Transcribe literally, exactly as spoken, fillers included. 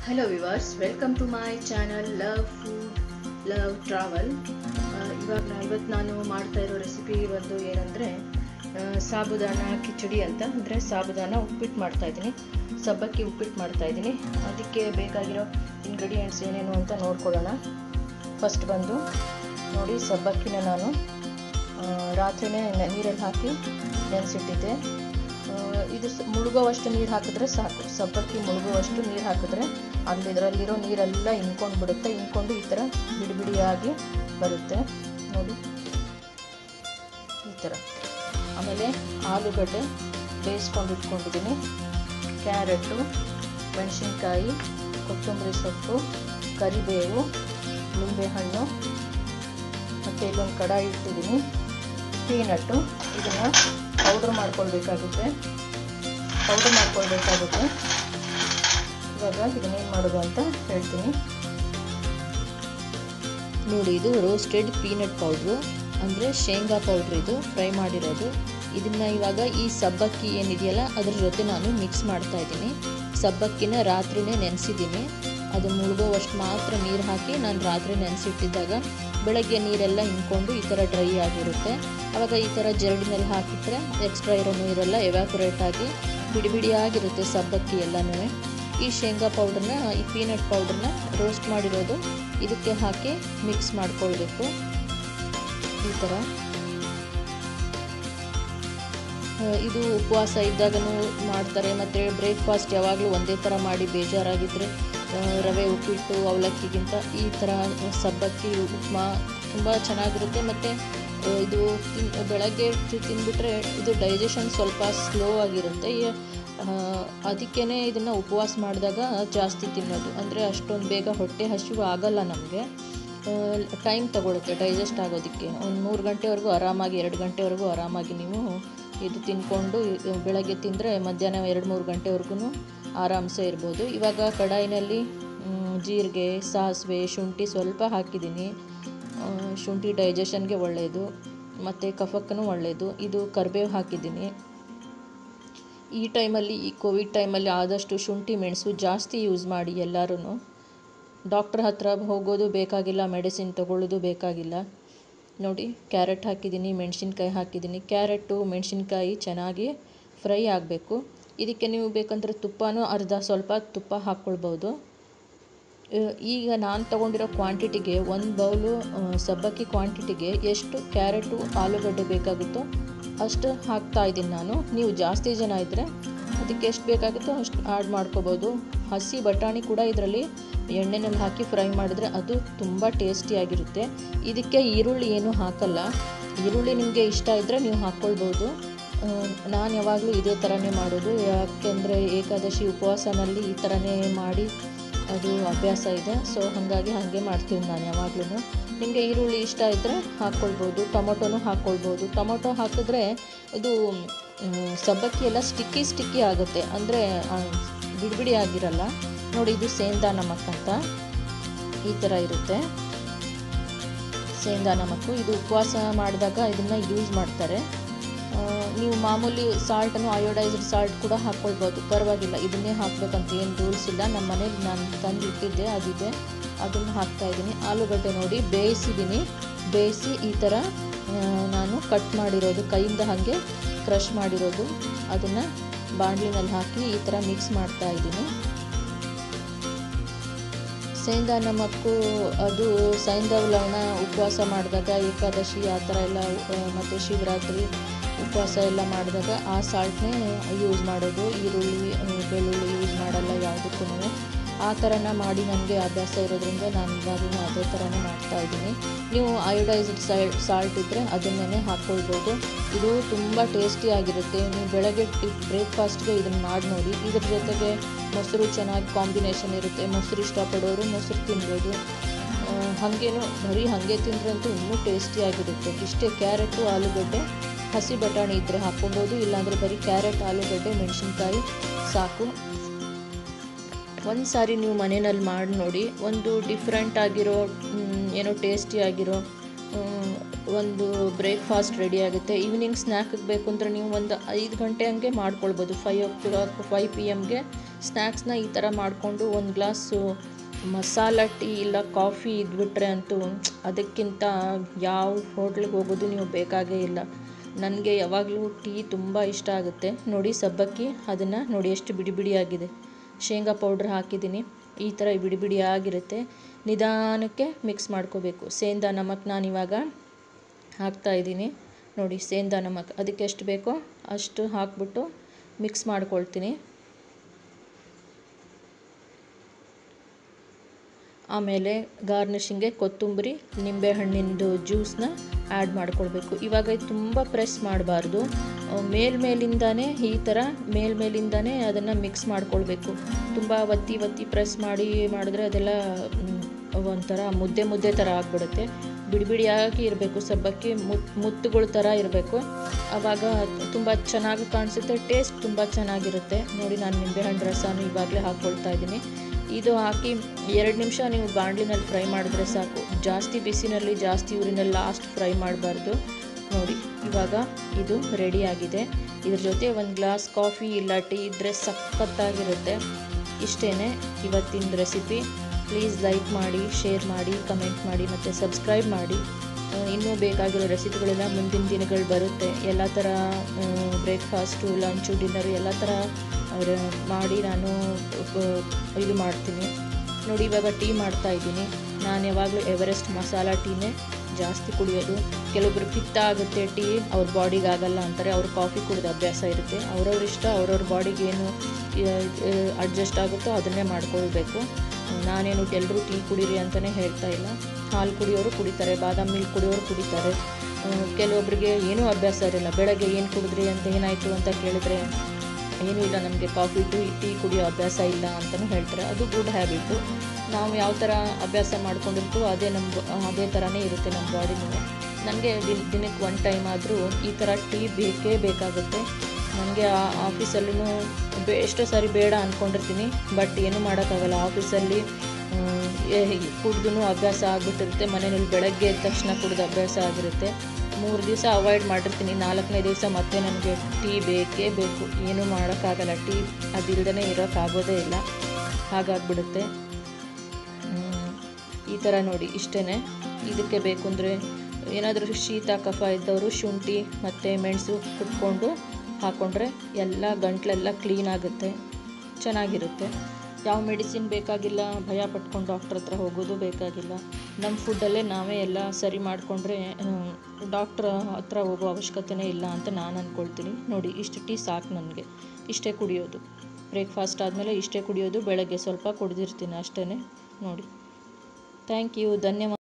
Hello viewers, welcome to my channel love food love travel. ಇವಾಗ ಇವತ್ತು ನಾನು ಮಾಡ್ತಾ ಇರೋ ರೆಸಿಪಿ ಒಂದು ಏನಂದರೆ ಸಾಬುದಾನ ಕಿಚಡಿ ಅಂತ. ಅಂದರೆ ಸಾಬುದಾನ ಉಪ್ಪಿಟ್ಟು ಮಾಡ್ತಾ ಇದ್ದೀನಿ, ಸಬ್ಬಕ್ಕಿ ಉಪ್ಪಿಟ್ಟು ಮಾಡ್ತಾ ಇದ್ದೀನಿ. ಅದಕ್ಕೆ ಬೇಕಾಗಿರೋ ಇಂಗ್ರೀಡಿಯೆಂಟ್ಸ್ ಏನೇನು ಅಂತ ನೋಡ್ಕೊಳ್ಳೋಣ. ಫಸ್ಟ್ ಬಂದು ನೋಡಿ, ಸಬ್ಬಕ್ಕಿನ ನಾನು ರಾತ್ರಿನೇ ನೀರಲ್ಲಿ ಹಾಕಿ ನೆನೆಸಿಟ್ಟಿದ್ದೆ. ಇದು ಮುಳುಗೋವಷ್ಟು ನೀರು ಹಾಕಿದ್ರೆ ಸಾಕು. ಸಬ್ಬಕ್ಕಿ ಮುಳುಗೋವಷ್ಟು ನೀರು ಹಾಕಿದ್ರೆ ಅಲ್ಲಿ ಇದರಲ್ಲಿರೋ ನೀರೆಲ್ಲ ಇಂಕೊಂಡು ಬಿಡುತ್ತೆ. ಇಂಕೊಂಡು ಈ ಥರ ಬಿಡಿ ಬಿಡಿಯಾಗಿ ಬರುತ್ತೆ ನೋಡಿ, ಈ ಥರ. ಆಮೇಲೆ ಆಲೂಗಡ್ಡೆ ಬೇಯಿಸ್ಕೊಂಡು ಇಟ್ಕೊಂಡಿದ್ದೀನಿ, ಕ್ಯಾರೆಟು, ಮೆಣಸಿನ್ಕಾಯಿ, ಕೊತ್ತಂಬರಿ ಸೊಪ್ಪು, ಕರಿಬೇವು, ನಿಂಬೆಹಣ್ಣು, ಮತ್ತು ಇಲ್ಲೊಂದು ಕಡಾಯಿ ಇಟ್ಟಿದ್ದೀನಿ, ಪೀನಟ್ಟು. ಇದನ್ನು ಪೌಡ್ರ್ ಮಾಡ್ಕೊಳ್ಬೇಕಾಗುತ್ತೆ ಪೌಡ್ರ್ ಮಾಡ್ಕೊಳ್ಬೇಕಾಗುತ್ತೆ ಇವಾಗ ಇದನ್ನೇನು ಮಾಡೋದು ಅಂತ ಹೇಳ್ತೀನಿ ನೋಡಿ. ಇದು ರೋಸ್ಟೆಡ್ ಪೀನಟ್ ಪೌಡ್ರು, ಅಂದರೆ ಶೇಂಗಾ ಪೌಡ್ರ್. ಇದು ಫ್ರೈ ಮಾಡಿರೋದು. ಇದನ್ನು ಇವಾಗ ಈ ಸಬ್ಬಕ್ಕಿ ಏನಿದೆಯಲ್ಲ ಅದ್ರ ಜೊತೆ ನಾನು ಮಿಕ್ಸ್ ಮಾಡ್ತಾ ಇದ್ದೀನಿ. ಸಬ್ಬಕ್ಕಿನ ರಾತ್ರಿನೇ ನೆನೆಸಿದ್ದೀನಿ. ಅದು ಮುಳುಗೋವಷ್ಟು ಮಾತ್ರ ನೀರು ಹಾಕಿ ನಾನು ರಾತ್ರಿ ನೆನೆಸಿಟ್ಟಿದ್ದಾಗ ಬೆಳಗ್ಗೆ ನೀರೆಲ್ಲ ಹಿಂಕೊಂಡು ಈ ಥರ ಡ್ರೈ ಆಗಿರುತ್ತೆ. ಆವಾಗ ಈ ಥರ ಜರಡಿನಲ್ಲಿ ಹಾಕಿದ್ರೆ ಎಕ್ಸ್ಟ್ರಾ ಇರೋ ನೀರೆಲ್ಲ ಎವ್ಯಾಪೊರೇಟ್ ಆಗಿ ಬಿಡಿ ಬಿಡಿಯಾಗಿರುತ್ತೆ ಸಬ್ಬಕ್ಕಿ ಎಲ್ಲನೂ. ಈ ಶೇಂಗಾ ಪೌಡ್ರನ್ನ, ಈ ಪೀನಟ್ ಪೌಡ್ರನ್ನ ರೋಸ್ಟ್ ಮಾಡಿರೋದು ಇದಕ್ಕೆ ಹಾಕಿ ಮಿಕ್ಸ್ ಮಾಡ್ಕೊಳ್ಬೇಕು ಈ ಥರ. ಇದು ಉಪವಾಸ ಇದ್ದಾಗನೂ ಮಾಡ್ತಾರೆ, ಮತ್ತು ಬ್ರೇಕ್ಫಾಸ್ಟ್ ಯಾವಾಗಲೂ ಒಂದೇ ಥರ ಮಾಡಿ ಬೇಜಾರಾಗಿದ್ದರೆ ರವೆ ಉಪ್ಪಿಟ್ಟು ಅವಲಕ್ಕಿಗಿಂತ ಈ ಥರ ಸಬ್ಬಕ್ಕಿ ಉಪ್ಮಾ ತುಂಬ ಚೆನ್ನಾಗಿರುತ್ತೆ. ಮತ್ತು ಇದು ತಿನ್ ಬೆಳಗ್ಗೆ ತಿಂದುಬಿಟ್ರೆ ಇದು ಡೈಜೆಷನ್ ಸ್ವಲ್ಪ ಸ್ಲೋ ಆಗಿರುತ್ತೆ. ಅದಕ್ಕೇ ಇದನ್ನು ಉಪವಾಸ ಮಾಡಿದಾಗ ಜಾಸ್ತಿ ತಿನ್ನೋದು. ಅಂದರೆ ಅಷ್ಟೊಂದು ಬೇಗ ಹೊಟ್ಟೆ ಹಸಿವು ಆಗಲ್ಲ ನಮಗೆ, ಟೈಮ್ ತಗೊಳುತ್ತೆ ಡೈಜೆಸ್ಟ್ ಆಗೋದಕ್ಕೆ. ಒಂದು ಮೂರು ಗಂಟೆವರೆಗೂ ಆರಾಮಾಗಿ, ಎರಡು ಗಂಟೆವರೆಗೂ ಆರಾಮಾಗಿ ನೀವು ಇದು ತಿಂದ್ಕೊಂಡು ಬೆಳಗ್ಗೆ ತಿಂದರೆ ಮಧ್ಯಾಹ್ನ ಎರಡು ಮೂರು ಗಂಟೆವರೆಗೂ ಆರಾಮ್ಸೆ ಇರ್ಬೋದು. ಇವಾಗ ಕಡಾಯಿನಲ್ಲಿ ಜೀರಿಗೆ, ಸಾಸಿವೆ, ಶುಂಠಿ ಸ್ವಲ್ಪ ಹಾಕಿದ್ದೀನಿ. ಶುಂಠಿ ಡೈಜೆಷನ್ಗೆ ಒಳ್ಳೆಯದು ಮತ್ತು ಕಫಕ್ಕೂ ಒಳ್ಳೆಯದು. ಇದು ಕರಿಬೇವು ಹಾಕಿದ್ದೀನಿ. ಈ ಟೈಮಲ್ಲಿ, ಈ ಕೋವಿಡ್ ಟೈಮಲ್ಲಿ ಆದಷ್ಟು ಶುಂಠಿ ಮೆಣಸು ಜಾಸ್ತಿ ಯೂಸ್ ಮಾಡಿ ಎಲ್ಲರೂ. ಡಾಕ್ಟ್ರ್ ಹತ್ರ ಹೋಗೋದು ಬೇಕಾಗಿಲ್ಲ, ಮೆಡಿಸಿನ್ ತೊಗೊಳ್ಳೋದು ಬೇಕಾಗಿಲ್ಲ ನೋಡಿ. ಕ್ಯಾರೆಟ್ ಹಾಕಿದ್ದೀನಿ, ಮೆಣಸಿನ್ಕಾಯಿ ಹಾಕಿದ್ದೀನಿ. ಕ್ಯಾರೆಟು ಮೆಣಸಿನ್ಕಾಯಿ ಚೆನ್ನಾಗಿ ಫ್ರೈ ಆಗಬೇಕು. ಇದಕ್ಕೆ ನೀವು ಬೇಕಂದ್ರೆ ತುಪ್ಪನೂ ಅರ್ಧ ಸ್ವಲ್ಪ ತುಪ್ಪ ಹಾಕ್ಕೊಳ್ಬೋದು. ಈಗ ನಾನು ತೊಗೊಂಡಿರೋ ಕ್ವಾಂಟಿಟಿಗೆ, ಒಂದು ಬೌಲು ಸಬ್ಬಕ್ಕಿ ಕ್ವಾಂಟಿಟಿಗೆ ಎಷ್ಟು ಕ್ಯಾರೆಟು ಆಲೂಗಡ್ಡೆ ಬೇಕಾಗುತ್ತೋ ಅಷ್ಟು ಹಾಕ್ತಾಯಿದ್ದೀನಿ ನಾನು. ನೀವು ಜಾಸ್ತಿ ಜನ ಇದ್ದರೆ ಅದಕ್ಕೆ ಎಷ್ಟು ಬೇಕಾಗುತ್ತೋ ಅಷ್ಟು ಆ್ಯಡ್ ಮಾಡ್ಕೋಬೋದು. ಹಸಿ ಬಟಾಣಿ ಕೂಡ ಇದರಲ್ಲಿ ಎಣ್ಣೆನಲ್ಲಿ ಹಾಕಿ ಫ್ರೈ ಮಾಡಿದ್ರೆ ಅದು ತುಂಬ ಟೇಸ್ಟಿಯಾಗಿರುತ್ತೆ. ಇದಕ್ಕೆ ಈರುಳ್ಳಿ ಏನೂ ಹಾಕಲ್ಲ. ಈರುಳ್ಳಿ ನಿಮಗೆ ಇಷ್ಟ ಇದ್ದರೆ ನೀವು ಹಾಕ್ಕೊಳ್ಬೋದು. ನಾನು ಯಾವಾಗಲೂ ಇದೇ ಥರನೇ ಮಾಡೋದು, ಯಾಕೆಂದರೆ ಏಕಾದಶಿ ಉಪವಾಸನಲ್ಲಿ ಈ ಥರನೇ ಮಾಡಿ ಅದು ಅಭ್ಯಾಸ ಇದೆ. ಸೊ ಹಾಗಾಗಿ ಹಾಗೆ ಮಾಡ್ತೀನಿ ನಾನು ಯಾವಾಗಲೂ. ನಿಮಗೆ ಈರುಳ್ಳಿ ಇಷ್ಟ ಇದ್ದರೆ ಹಾಕ್ಕೊಳ್ಬೋದು, ಟೊಮೊಟೊನೂ ಹಾಕ್ಕೊಳ್ಬೋದು. ಟೊಮೊಟೊ ಹಾಕಿದ್ರೆ ಇದು ಸಬ್ಬಕ್ಕಿ ಎಲ್ಲ ಸ್ಟಿಕ್ಕಿ ಸ್ಟಿಕ್ಕಿ ಆಗುತ್ತೆ, ಅಂದರೆ ಬಿಡಿಬಿಡಿ ಆಗಿರಲ್ಲ ನೋಡಿ. ಇದು ಸೇಂದಾ ನಮಕ್ ಅಂತ ಈ ಥರ ಇರುತ್ತೆ, ಸೇಂದಾ ನಮಕ್ಕು. ಇದು ಉಪವಾಸ ಮಾಡಿದಾಗ ಇದನ್ನು ಯೂಸ್ ಮಾಡ್ತಾರೆ. ನೀವು ಮಾಮೂಲಿ ಸಾಲ್ಟನ್ನು, ಅಯೋಡೈಸ್ಡ್ ಸಾಲ್ಟ್ ಕೂಡ ಹಾಕ್ಕೊಳ್ಬೋದು, ಪರವಾಗಿಲ್ಲ. ಇದನ್ನೇ ಹಾಕಬೇಕಂತ ಏನು ರೂಲ್ಸ್ ಇಲ್ಲ. ನಮ್ಮ ಮನೇಲಿ ನಾನು ತಂದು ಇಟ್ಟಿದ್ದೆ, ಅದಿದೆ, ಅದನ್ನು ಹಾಕ್ತಾಯಿದ್ದೀನಿ. ಆಲೂಗಡ್ಡೆ ನೋಡಿ ಬೇಯಿಸಿದ್ದೀನಿ. ಬೇಯಿಸಿ ಈ ಥರ ನಾನು ಕಟ್ ಮಾಡಿರೋದು, ಕೈಯಿಂದ ಹಾಗೆ ಕ್ರಷ್ ಮಾಡಿರೋದು, ಅದನ್ನು ಬಾಣಲಿನಲ್ಲಿ ಹಾಕಿ ಈ ಥರ ಮಿಕ್ಸ್ ಮಾಡ್ತಾಯಿದ್ದೀನಿ. ಸೇಂದಾ ನಮಕ್ಕು ಅದು ಸೈಂಧವ ಲವಣ ಉಪವಾಸ ಮಾಡಿದಾಗ, ಏಕಾದಶಿ ಆ ಥರ ಎಲ್ಲ, ಮತ್ತು ಶಿವರಾತ್ರಿ ಉಪವಾಸ ಎಲ್ಲ ಮಾಡಿದಾಗ ಆ ಸಾಲ್ಟ್ನೇ ಯೂಸ್ ಮಾಡೋದು. ಈರುಳ್ಳಿ, ಬೆಳ್ಳುಳ್ಳಿ ಯೂಸ್ ಮಾಡಲ್ಲ ಯಾವುದಕ್ಕೂ. ಆ ಥರನ ಮಾಡಿ ನನಗೆ ಅಭ್ಯಾಸ ಇರೋದ್ರಿಂದ ನಾನು ಇವಾಗಲೂ ಅದೇ ಥರನೇ ಮಾಡ್ತಾಯಿದ್ದೀನಿ. ನೀವು ಅಯೋಡೈಸ್ಡ್ ಸಾಲ್ಟ್ ಸಾಲ್ಟ್ ಇದ್ದರೆ ಅದನ್ನೇ ಹಾಕ್ಕೊಳ್ಬೋದು. ಇದು ತುಂಬ ಟೇಸ್ಟಿಯಾಗಿರುತ್ತೆ. ನೀವು ಬೆಳಗ್ಗೆ ಬ್ರೇಕ್ಫಾಸ್ಟ್ಗೆ ಇದನ್ನು ಮಾಡಿ ನೋಡಿ. ಇದ್ರ ಜೊತೆಗೆ ಮೊಸರು ಚೆನ್ನಾಗಿ ಕಾಂಬಿನೇಷನ್ ಇರುತ್ತೆ. ಮೊಸರು ಇಷ್ಟಪಡೋರು ಮೊಸರು ತಿನ್ಬೋದು. ಹಾಗೇನು ಬರೀ ಹಾಗೆ ತಿಂದ್ರಂತೂ ಇನ್ನೂ ಟೇಸ್ಟಿಯಾಗಿರುತ್ತೆ. ಇಷ್ಟೇ, ಕ್ಯಾರೆಟು, ಆಲೂಗಡ್ಡೆ, ಹಸಿ ಬಟಾಣಿ ಇದ್ದರೆ ಹಾಕ್ಕೊಬೋದು, ಇಲ್ಲಾಂದರೆ ಬರೀ ಕ್ಯಾರೆಟ್, ಆಲೂಗಡ್ಡೆ, ಮೆಣಸಿನ್ಕಾಯಿ ಸಾಕು. ಒಂದು ಸಾರಿ ನೀವು ಮನೆಯಲ್ಲಿ ಮಾಡಿ ನೋಡಿ. ಒಂದು ಡಿಫ್ರೆಂಟ್ ಆಗಿರೋ, ಏನೋ ಟೇಸ್ಟಿಯಾಗಿರೋ ಒಂದು ಬ್ರೇಕ್ಫಾಸ್ಟ್ ರೆಡಿ ಆಗುತ್ತೆ. ಈವ್ನಿಂಗ್ ಸ್ನ್ಯಾಕಿಗೆ ಬೇಕು ಅಂದರೆ ನೀವು ಒಂದು ಐದು ಗಂಟೆ ಹಂಗೆ ಮಾಡ್ಕೊಳ್ಬೋದು. Five o'clock five P ಎಮ್ಗೆ ಸ್ನ್ಯಾಕ್ಸ್ನ ಈ ಥರ ಮಾಡಿಕೊಂಡು ಒಂದು ಗ್ಲಾಸು ಮಸಾಲ ಟೀ ಇಲ್ಲ ಕಾಫಿ ಇದ್ಬಿಟ್ರೆ ಅಂತೂ ಅದಕ್ಕಿಂತ ಯಾವ ಹೋಟ್ಲಿಗೆ ಹೋಗೋದು ನೀವು ಬೇಕಾಗೇ ಇಲ್ಲ. ನನಗೆ ಯಾವಾಗಲೂ ಟೀ ತುಂಬ ಇಷ್ಟ ಆಗುತ್ತೆ. ನೋಡಿ ಸಬ್ಬಕ್ಕಿ ಅದನ್ನು ನೋಡಿ ಎಷ್ಟು ಬಿಡಿ ಬಿಡಿಯಾಗಿದೆ. ಶೇಂಗಾ ಪೌಡ್ರ್ ಹಾಕಿದ್ದೀನಿ. ಈ ಥರ ಬಿಡಿ ಬಿಡಿಯಾಗಿರುತ್ತೆ. ನಿಧಾನಕ್ಕೆ ಮಿಕ್ಸ್ ಮಾಡ್ಕೋಬೇಕು. ಸೇಂದಾ ನಮಕ್ ನಾನಿವಾಗ ಹಾಕ್ತಾಯಿದ್ದೀನಿ. ನೋಡಿ ಸೇಂದಾ ನಮಕ್ ಅದಕ್ಕೆ ಎಷ್ಟು ಬೇಕೋ ಅಷ್ಟು ಹಾಕ್ಬಿಟ್ಟು ಮಿಕ್ಸ್ ಮಾಡ್ಕೊಳ್ತೀನಿ. ಆಮೇಲೆ ಗಾರ್ನಿಷಿಂಗ್ಗೆ ಕೊತ್ತಂಬರಿ ನಿಂಬೆಹಣ್ಣಿಂದು ಜ್ಯೂಸನ್ನ ಆ್ಯಡ್ ಮಾಡ್ಕೊಳ್ಬೇಕು. ಇವಾಗ ತುಂಬ ಪ್ರೆಸ್ ಮಾಡಬಾರ್ದು. ಮೇಲ್ಮೇಲಿಂದಾನೇ ಈ ಥರ ಮೇಲ್ಮೇಲಿಂದಾನೇ ಅದನ್ನು ಮಿಕ್ಸ್ ಮಾಡ್ಕೊಳ್ಬೇಕು. ತುಂಬ ಒತ್ತಿ ಒತ್ತಿ ಪ್ರೆಸ್ ಮಾಡಿ ಮಾಡಿದ್ರೆ ಅದೆಲ್ಲ ಒಂಥರ ಮುದ್ದೆ ಮುದ್ದೆ ಥರ ಆಗಿಬಿಡುತ್ತೆ. ಬಿಡಿ ಬಿಡಿಯಾಗಿ ಇರಬೇಕು. ಸಬ್ಬಕ್ಕಿ ಮುತ್ ಮುತ್ತುಗಳ ಥರ ಇರಬೇಕು. ಆವಾಗ ತುಂಬ ಚೆನ್ನಾಗಿ ಕಾಣಿಸುತ್ತೆ. ಟೇಸ್ಟ್ ತುಂಬ ಚೆನ್ನಾಗಿರುತ್ತೆ. ನೋಡಿ ನಾನು ನಿಂಬೆಹಣ್ಣು ರಸನೂ ಇವಾಗಲೇ ಹಾಕ್ಕೊಳ್ತಾ ಇದ್ದೀನಿ. ಇದು ಹಾಕಿ ಎರಡು ನಿಮಿಷ ನೀವು ಬಾಣಲಿನಲ್ಲಿ ಫ್ರೈ ಮಾಡಿದ್ರೆ ಸಾಕು. ಜಾಸ್ತಿ ಬಿಸಿನಲ್ಲಿ ಜಾಸ್ತಿ ಊರಿನಲ್ಲಿ ಲಾಸ್ಟ್ ಫ್ರೈ ಮಾಡಬಾರ್ದು. ನೋಡಿ ಇವಾಗ ಇದು ರೆಡಿಯಾಗಿದೆ. ಇದ್ರ ಜೊತೆ ಒಂದು ಗ್ಲಾಸ್ ಕಾಫಿ ಇಲ್ಲ ಟೀ ಇದ್ದರೆ ಸಖತ್ತಾಗಿರುತ್ತೆ. ಇಷ್ಟೇ ಇವತ್ತಿನ ರೆಸಿಪಿ. ಪ್ಲೀಸ್ ಲೈಕ್ ಮಾಡಿ, ಶೇರ್ ಮಾಡಿ, ಕಮೆಂಟ್ ಮಾಡಿ ಮತ್ತು ಸಬ್ಸ್ಕ್ರೈಬ್ ಮಾಡಿ. ಇನ್ನೂ ಬೇಕಾಗಿರೋ ರೆಸಿಪಿಗಳೆಲ್ಲ ಮುಂದಿನ ದಿನಗಳು ಬರುತ್ತೆ. ಎಲ್ಲ ಥರ ಬ್ರೇಕ್ಫಾಸ್ಟು ಲಂಚು ಡಿನ್ನರು ಎಲ್ಲ ಥರ ಮಾಡಿ ನಾನು ಇದು ಮಾಡ್ತೀನಿ. ನೋಡಿ ಇವಾಗ ಟೀ ಮಾಡ್ತಾಯಿದ್ದೀನಿ. ನಾನು ಯಾವಾಗಲೂ ಎವರೆಸ್ಟ್ ಮಸಾಲ ಟೀನೇ ಜಾಸ್ತಿ ಕುಡಿಯೋದು. ಕೆಲವೊಬ್ರು ಪಿತ್ತ ಆಗುತ್ತೆ ಟೀ, ಅವ್ರ ಬಾಡಿಗೆ ಆಗಲ್ಲ ಅಂತಾರೆ. ಅವ್ರು ಕಾಫಿ ಕುಡಿದ ಅಭ್ಯಾಸ ಇರುತ್ತೆ. ಅವ್ರವ್ರ ಇಷ್ಟ, ಅವ್ರವ್ರ ಬಾಡಿಗೆ ಏನು ಅಡ್ಜಸ್ಟ್ ಆಗುತ್ತೋ ಅದನ್ನೇ ಮಾಡ್ಕೊಳ್ಬೇಕು. ನಾನೇನು ಎಲ್ಲರೂ ಟೀ ಕುಡೀರಿ ಅಂತಲೇ ಹೇಳ್ತಾ ಇಲ್ಲ. ಹಾಲು ಕುಡಿಯೋರು ಕುಡಿತಾರೆ, ಬಾದಾಮಿ ಮಿಲ್ಕ್ ಕುಡಿಯೋರು ಕುಡಿತಾರೆ. ಕೆಲವೊಬ್ಬರಿಗೆ ಏನೂ ಅಭ್ಯಾಸ ಇರಲ್ಲ. ಬೆಳಗ್ಗೆ ಏನು ಕುಡಿದ್ರಿ ಅಂತ ಏನಾಯಿತು ಅಂತ ಕೇಳಿದ್ರೆ ಏನೂ ಇಲ್ಲ, ನಮಗೆ ಕಾಫಿ ಟೀ ಟೀ ಕುಡಿಯೋ ಅಭ್ಯಾಸ ಇಲ್ಲ ಅಂತಲೂ ಹೇಳ್ತಾರೆ. ಅದು ಗುಡ್ ಹ್ಯಾಬಿಟ್ಟು. ನಾವು ಯಾವ ಥರ ಅಭ್ಯಾಸ ಮಾಡ್ಕೊಂಡಿರ್ತೀವೋ ಅದೇ ನಮ್ಮ ಅದೇ ಥರನೇ ಇರುತ್ತೆ ನಮ್ಮ ಬಾಡಿನೂ. ನನಗೆ ದಿನ ದಿನಕ್ಕೆ ಒನ್ ಟೈಮ್ ಆದರೂ ಈ ಥರ ಟೀ ಬೇಕೇ ಬೇಕಾಗುತ್ತೆ. ನನಗೆ ಆಫೀಸಲ್ಲೂ ಬೇ ಎಷ್ಟೋ ಸಾರಿ ಬೇಡ ಅಂದ್ಕೊಂಡಿರ್ತೀನಿ. ಬಟ್ ಏನೂ ಮಾಡೋಕ್ಕಾಗಲ್ಲ. ಆಫೀಸಲ್ಲಿ ಕುಡ್ದು ಅಭ್ಯಾಸ ಆಗಿಬಿಟ್ಟಿರುತ್ತೆ. ಮನೆಯಲ್ಲಿ ಬೆಳಗ್ಗೆ ಎದ್ದ ತಕ್ಷಣ ಕುಡಿದು ಅಭ್ಯಾಸ ಆಗಿರುತ್ತೆ. ಮೂರು ದಿವಸ ಅವಾಯ್ಡ್ ಮಾಡಿರ್ತೀನಿ. ನಾಲ್ಕನೇ ದಿವಸ ಮತ್ತೆ ನನಗೆ ಟೀ ಬೇಕೇ ಬೇಕು. ಏನೂ ಮಾಡೋಕ್ಕಾಗಲ್ಲ. ಟೀ ಅದಿಲ್ಲದೇ ಇರೋಕ್ಕಾಗೋದೇ ಇಲ್ಲ. ಹಾಗಾಗಿಬಿಡುತ್ತೆ. ಈ ಥರ ನೋಡಿ ಇಷ್ಟೇ. ಇದಕ್ಕೆ ಬೇಕು ಅಂದರೆ ಏನಾದರೂ ಶೀತ ಕಫ ಇದ್ದವರು ಶುಂಠಿ ಮತ್ತು ಮೆಣಸು ಕುಟ್ಕೊಂಡು ಹಾಕ್ಕೊಂಡ್ರೆ ಎಲ್ಲ ಗಂಟಲೆಲ್ಲ ಕ್ಲೀನ್ ಆಗುತ್ತೆ, ಚೆನ್ನಾಗಿರುತ್ತೆ. ಯಾವ ಮೆಡಿಸಿನ್ ಬೇಕಾಗಿಲ್ಲ, ಭಯ ಪಟ್ಕೊಂಡು ಡಾಕ್ಟ್ರ್ ಹತ್ರ ಹೋಗೋದು ಬೇಕಾಗಿಲ್ಲ. ನಮ್ಮ ಫುಡ್ಡಲ್ಲೇ ನಾವೇ ಎಲ್ಲ ಸರಿ ಮಾಡಿಕೊಂಡ್ರೆ ಡಾಕ್ಟ್ರ್ ಹತ್ರ ಹೋಗೋ ಅವಶ್ಯಕತೆಯೇ ಇಲ್ಲ ಅಂತ ನಾನು ಅಂದ್ಕೊಳ್ತೀನಿ. ನೋಡಿ ಇಷ್ಟು ಟೀ ಸಾಕು ನನಗೆ. ಇಷ್ಟೇ ಕುಡಿಯೋದು. ಬ್ರೇಕ್ಫಾಸ್ಟ್ ಆದಮೇಲೆ ಇಷ್ಟೇ ಕುಡಿಯೋದು. ಬೆಳಗ್ಗೆ ಸ್ವಲ್ಪ ಕುಡಿದಿರ್ತೀನಿ ಅಷ್ಟೇ. ನೋಡಿ. Thank you. ಧನ್ಯವಾದ.